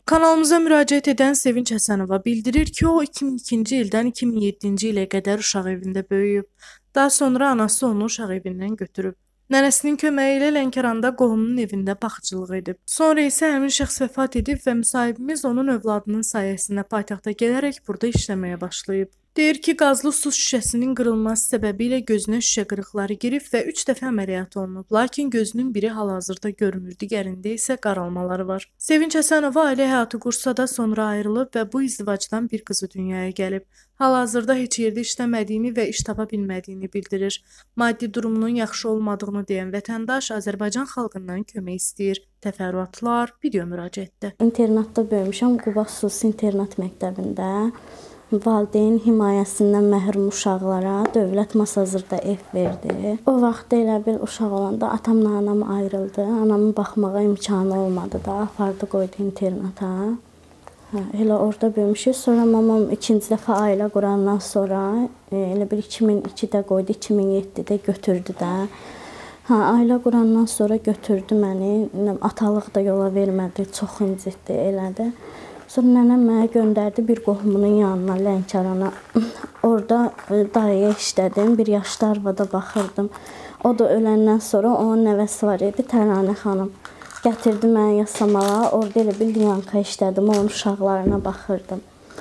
Kanalımıza müraciət edən Sevinç Həsənova bildirir ki, o 2002-ci ildən 2007-ci ilə qədər uşaq evində böyüyüb. Daha sonra anası onu uşaq evindən götürüb. Nənəsinin köməyi ilə Lənkəranda qohumunun evində baxıcılıq edib. Sonra isə həmin şəxs vəfat edib və müsahibimiz onun övladının sayəsində paytaxta gələrək burada işləməyə başlayıb. Deyir ki, qazlı su şüşəsinin qırılması səbəbilə gözünə şüşə qırıqları girib və 3 dəfə əməliyyat olunub. Lakin gözünün biri hal-hazırda görünür, digərində isə qaralmaları var. Sevinç Həsənova ailə həyatı qursa da sonra ayrılıb və bu izdivacdan bir qızı dünyaya gəlib. Hal-hazırda heç yerdə işləmədiyini və iş tapa bilmədiyini bildirir. Maddi durumunun yaxşı olmadığını deyən vətəndaş Azərbaycan xalqından kömək istəyir. Təfərrüatlar video müraciətdə. İnternatda böyümüşəm, Quba Xüsusi İnternat məktəbində. Valideyn himayəsindən məhrum uşaqlara dövlət masazırda ev verdi. O vaxt elə bir uşaq olanda atamla anam ayrıldı. Anamın baxmağa imkanı olmadı da, apardı qoydu internata. Elə orada böyümüşük. Sonra mamam ikinci dəfə ailə qurandan sonra elə bir 2002-də qoydu, 2007-də götürdü də. Ailə qurandan sonra götürdü məni. Atalıq da yola vermədi, çox incitdi, elədi. Sonra nənəm mənə göndərdi bir qohumunun yanına, Lənkərana. Orada dayıya işlədim, bir yaşlı arvada baxırdım. O da öləndən sonra onun nəvəsi var idi, Təranə xanım. Gətirdi mənə Yasamağa, orada elə bir Liyanka işlədim, onun uşaqlarına baxırdım.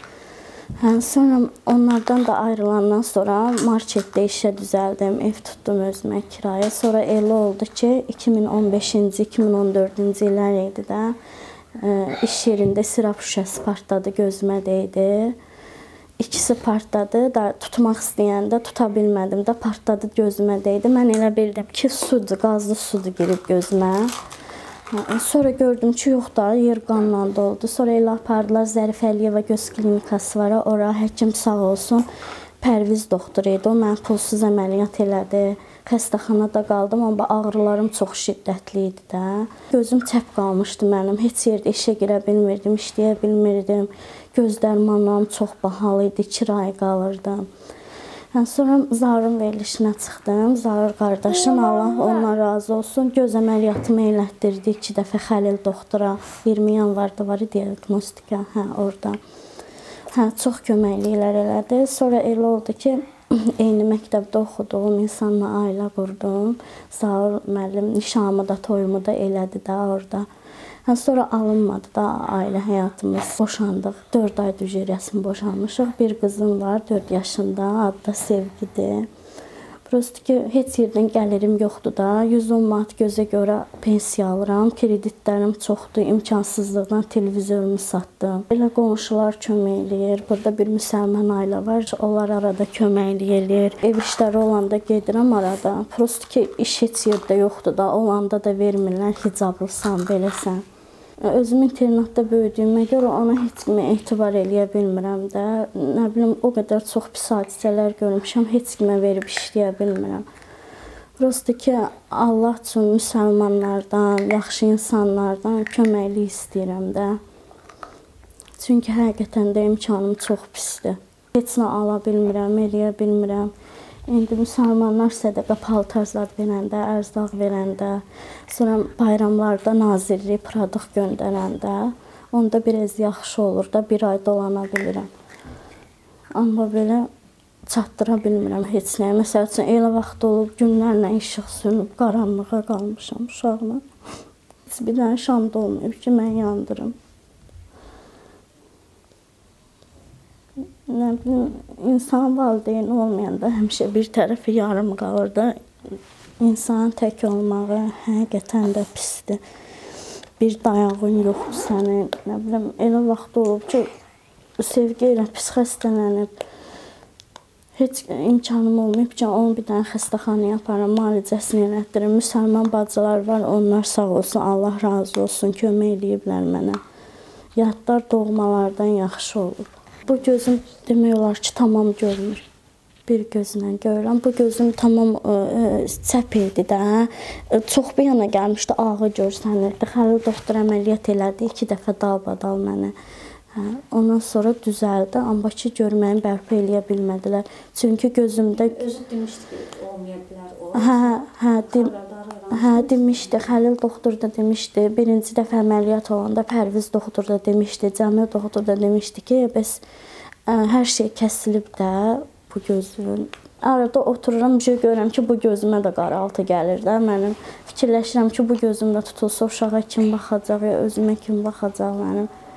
Sonra onlardan da ayrılandan sonra marketdə işə düzəldim, ev tutdum özümə kirayə. Sonra elə oldu ki, 2015-ci, 2014-cü illər idi də. İş yerində sirap şüşəsi partladı, gözümə dəydi. İkisi partladı da tutmaq istəyəndə tuta bilmədim də partladı, gözümə dəydi. Mən elə bildim ki, sudur, qazlı sudur girib gözümə. Sonra gördüm ki, yox da yer qanla doldu. Sonra elə apardılar Zərif Əliyeva göz klinikası var, ora həkim sağ olsun, Pərviz doktor idi. O mən pulsuz əməliyyat elədi. Xəstəxanada qaldım, amma ağrılarım çox şiddətli idi də. Gözüm çəp qalmışdı mənim, heç yerdə işə girə bilmirdim, işləyə bilmirdim. Göz dərmanlarım çox bahalı idi, kirayə qalırdım. Sonra Zaurun verilişinə çıxdım. Zaur qardaşım, Allah ondan razı olsun, göz əməliyyatımı elətdirdi 2 dəfə Xəlil doktora. 20 yanvarda var diaqnostika, orada. Çox köməkliklər elədi. Sonra elə oldu ki, eyni məktəbdə oxuduğum insanla ailə qurdum. Zaur müəllim nişanımı da, toyumu da elədi də orada. Sonra alınmadı da ailə həyatımız. Boşandıq. 4 ay rəsmi boşanmışıq. Bir qızım var, 4 yaşında, adı da Sevgidir. Prosto ki, heç yerdən gəlirim yoxdur da. 110 manat gözə görə pensiya alıram. Kreditlərim çoxdur. İmkansızlıqdan televizorumu satdım. Elə qonşular kömək eləyir. Burada bir müsəlman ailə var. Onlar arada kömək eləyir. Ev işləri olanda gedirəm arada. Prosto ki, iş heç yerdə yoxdur da. Olanda da vermirlər. Hicablısan, beləsən. Özüm internatda böyüdüyümə görə ona heç kimə etibar eləyə bilmirəm də. Nə bilim, o qədər çox pis hadisələr görmüşəm, heç kimə verib işləyə bilmirəm. Prosto ki, Allah üçün müsəlmanlardan, yaxşı insanlardan köməklik istəyirəm də. Çünki həqiqətən də imkanım çox pisdir. Heç nə ala bilmirəm, eləyə bilmirəm. İndi müsəlmanlar sədəqə paltar zad verəndə, ərzaq verəndə, sonra bayramlarda nazirlik produkt göndərəndə, onda biraz yaxşı olur da, bir ay dolana bilirəm. Amma belə çatdıra bilmirəm heç nəyə. Məsəl üçün, elə vaxt olub, günlərlə işıq sönüb, qaranlığa qalmışam uşaqla. Heç bir dənə şam da olmayıb ki, mən yandırım. Nə bilim, insan valideyn olmayanda həmişə bir tərəfi yarım qalır da. İnsanın tək olmağı həqiqətən də pisdir. Bir dayağın yoxdur sənin. Nə bilim, elə vaxt olub ki, Sevgi elə pis xəstələnib. Heç imkanım olmayıb ki, onu bir dənə xəstəxanaya aparım, müalicəsini elətdirim. Müsəlman bacılar var, onlar sağ olsun, Allah razı olsun, kömək eləyiblər mənə. Yadlar doğmalardan yaxşı olur. Bu gözüm demək olar ki, tamam görmür. Bir gözlə görürəm. Bu gözüm tamam çəp idi də. Çox bir yana gəlmişdi, ağı görsənirdi. Xəlil doktor əməliyyat elədi, 2 dəfə dalbadal mənə. Ondan sonra düzəldi, amma ki, görməyimi bərpa eləyə bilmədilər. Çünki gözümdə... Özü demişdi ki, olmaya bilər o. Hə, demişdi, Xəlil doktor da demişdi, birinci dəfə əməliyyat olanda Pərviz doktor da demişdi, Cəmil doktor da demişdi ki, bəs hər şey kəsilib də bu gözün. Arada otururam, bir şey görürəm ki, bu gözümə də qaraltı gəlir də. Mənim fikirləşirəm ki, bu gözümdə tutulsa uşağa kim baxacaq, ya özümə kim baxacaq mənim.